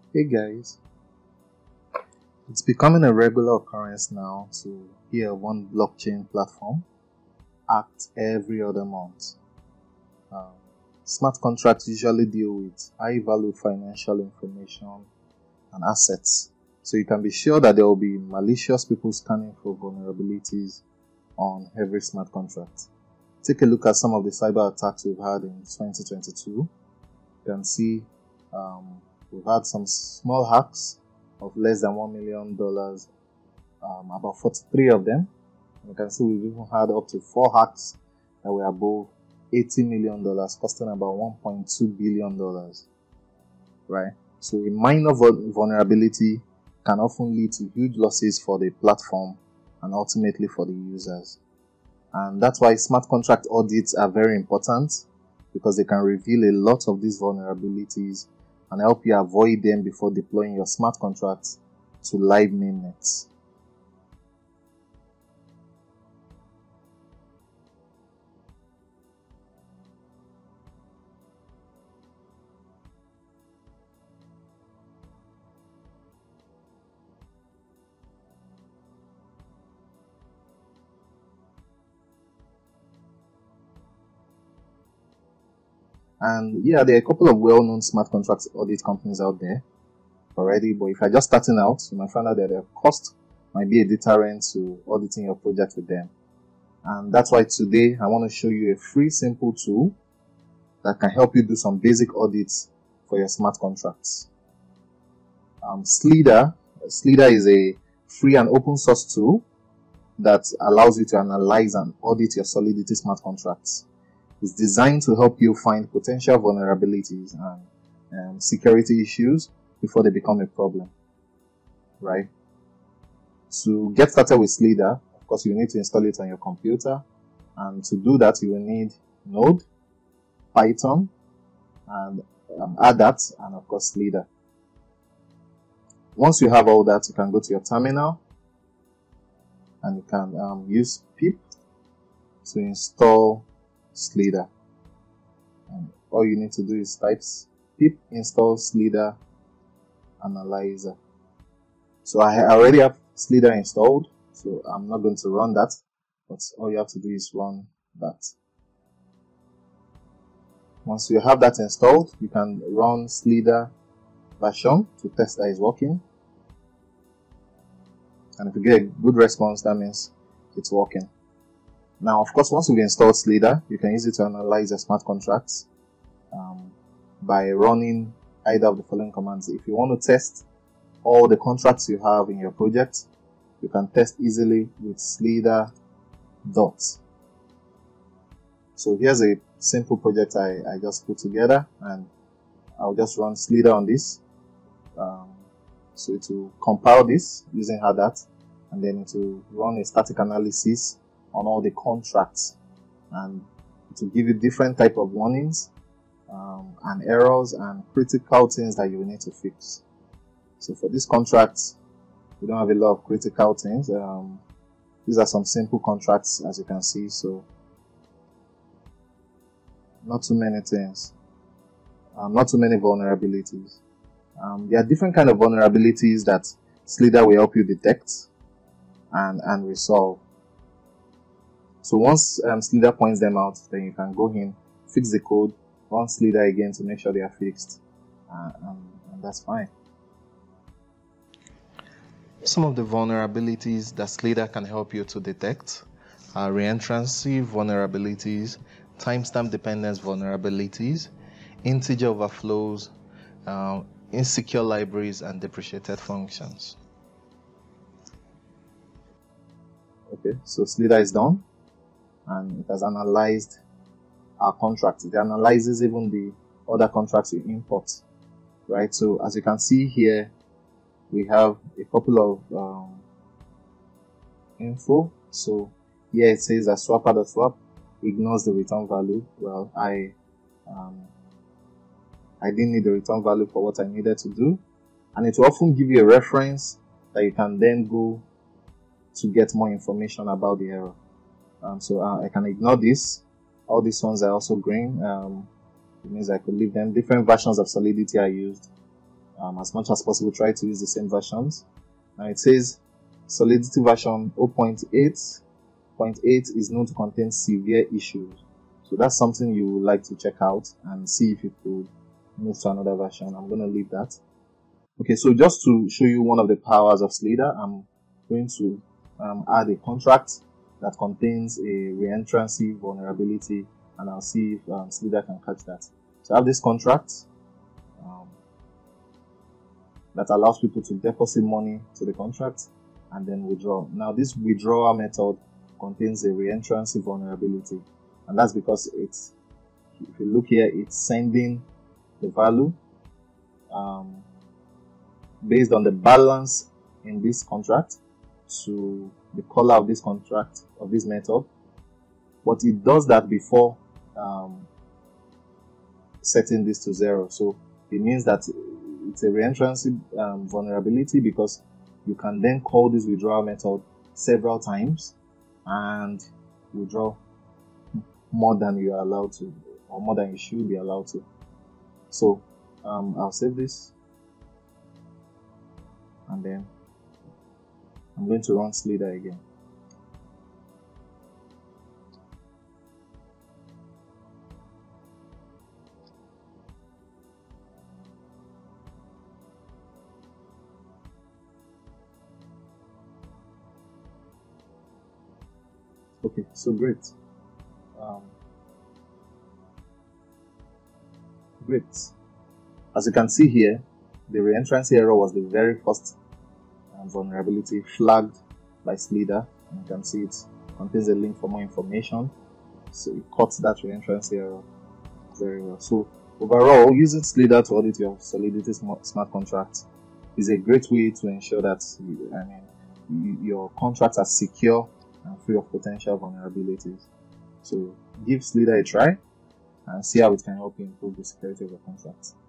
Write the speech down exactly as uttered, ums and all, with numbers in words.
Hey guys, it's becoming a regular occurrence now to hear one blockchain platform act every other month. Um, smart contracts usually deal with high value financial information and assets, so you can be sure that there will be malicious people scanning for vulnerabilities on every smart contract. Take a look at some of the cyber attacks we've had in twenty twenty-two. You can see um, we've had some small hacks of less than one million dollars, um, about forty-three of them. You can see we've even had up to four hacks that were above eighty million dollars, costing about one point two billion dollars. Right? So a minor vulnerability can often lead to huge losses for the platform and ultimately for the users. And that's why smart contract audits are very important, because they can reveal a lot of these vulnerabilities and help you avoid them before deploying your smart contracts to live mainnets. And yeah, there are a couple of well-known smart contracts audit companies out there already, but if you're just starting out, you might find out that their cost might be a deterrent to auditing your project with them. And that's why today I want to show you a free, simple tool that can help you do some basic audits for your smart contracts. Um, Slither, Slither is a free and open source tool that allows you to analyze and audit your Solidity Smart Contracts. It's designed to help you find potential vulnerabilities and um, security issues before they become a problem, right? To get started with Slither, of course, you need to install it on your computer. And to do that, you will need Node, Python, and um, Audit, and of course, Slither. Once you have all that, you can go to your terminal and you can um, use pip to install Slither. And all you need to do is type pip install Slither analyzer. So I already have Slither installed, so I'm not going to run that, but all you have to do is run that. Once you have that installed, you can run Slither version to test that it's working. And if you get a good response, that means it's working. Now, of course, once you've installed Slither, you can use it to analyze your smart contracts um, by running either of the following commands. If you want to test all the contracts you have in your project, you can test easily with Slither dot. So here's a simple project I, I just put together, and I'll just run Slither on this. Um, so it will compile this using Audit, and then it will run a static analysis on all the contracts, and it will give you different type of warnings um, and errors and critical things that you will need to fix. So for this contract, we don't have a lot of critical things. Um, these are some simple contracts, as you can see, so not too many things, um, not too many vulnerabilities. Um, there are different kind of vulnerabilities that Slither will help you detect and, and resolve. So once um, Slither points them out, then you can go in, fix the code, run Slither again to make sure they are fixed, uh, and, and that's fine. Some of the vulnerabilities that Slither can help you to detect are reentrancy vulnerabilities, timestamp dependence vulnerabilities, integer overflows, uh, insecure libraries, and depreciated functions. Okay, so Slither is done, and it has analyzed our contracts. It analyzes even the other contracts you import, right? So as you can see here, we have a couple of um, info. So here it says that swapper.swap ignores the return value. Well, I um, I didn't need the return value for what I needed to do, and it will often give you a reference that you can then go to get more information about the error. Um, so uh, I can ignore this. All these ones are also green. Um, it means I could leave them. Different versions of Solidity are used. um, as much as possible, try to use the same versions. Now it says Solidity version zero point eight point eight is known to contain severe issues. So that's something you would like to check out and see if you could move to another version. I'm going to leave that. Okay, so just to show you one of the powers of Slither, I'm going to um, add a contract that contains a reentrancy vulnerability, and I'll see if um, Slither can catch that. So I have this contract um, that allows people to deposit money to the contract and then withdraw. Now this withdrawal method contains a reentrancy vulnerability, and that's because it's, if you look here, it's sending the value um, based on the balance in this contract to the caller of this contract, of this method, but it does that before um, setting this to zero. So it means that it's a reentrancy um, vulnerability, because you can then call this withdrawal method several times and withdraw more than you are allowed to, or more than you should be allowed to. So um, I'll save this, and then I'm going to run Slither again. Okay, so great. Um, great. As you can see here, the reentrancy error was the very first um, vulnerability flagged by Slither. And you can see it contains a link for more information. So it cuts that reentrancy error very well. So overall, using Slither to audit your Solidity Smart Contracts is a great way to ensure that you, I mean, you, your contracts are secure and free of potential vulnerabilities. So give Slither a try and see how it can help you improve the security of your contracts.